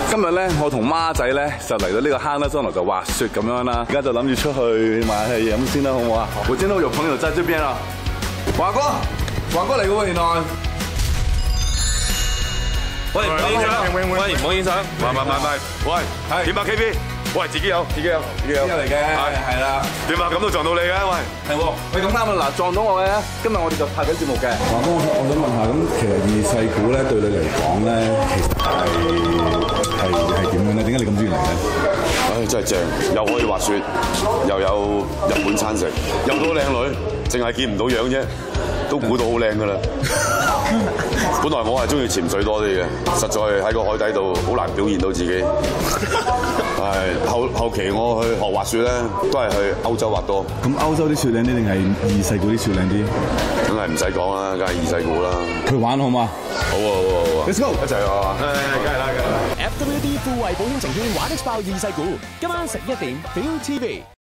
今日咧，我同孖仔咧就嚟到呢個坑啦，將來就滑雪咁樣啦。而家就諗住出去買嘢飲先啦，好唔好啊？我見到有朋友在這邊啦，華哥嚟嘅喎，原來。 喂，唔好影相，喂，唔好影相，喂，係點啊 KP？喂，自己有嚟嘅，係啦。 點啊？咁都撞到你嘅，喂， 係喎，喂，咁啱啊！嗱，撞到我嘅，今日我哋就拍緊節目嘅。華哥，我想問下，咁其實二世古咧對你嚟講咧，其實係點樣咧？點解你咁中意嚟咧？ 唉，真係正，又可以滑雪，又有日本餐食，又多靚女，淨係見唔到樣啫，都估到好靚噶啦。本來我係中意潛水多啲嘅，實在喺個海底度好難表現到自己。係後期我去學滑雪咧，都係去歐洲滑多。咁歐洲啲雪靚啲定係二世古啲雪靚啲？梗係唔使講啦，梗係二世古啦。去玩好嘛？好啊！Let's go， 一齊啊！梗係啦。 FWD 富衛保險證券玩得爆二世古，今晚11點 ViuTV。